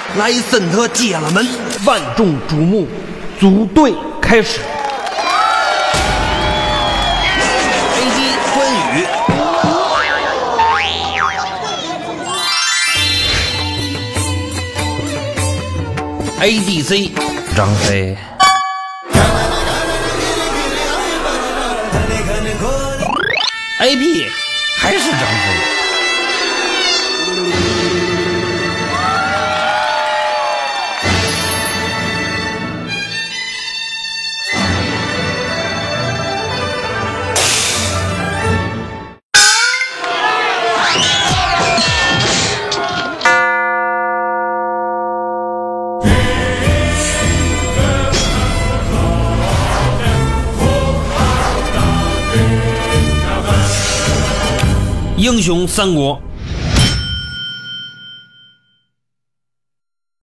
莱森特接了门， 万众瞩目，组队开始。 AD 关羽。 ADC 张飞 ，AP 还是张飞。英雄三国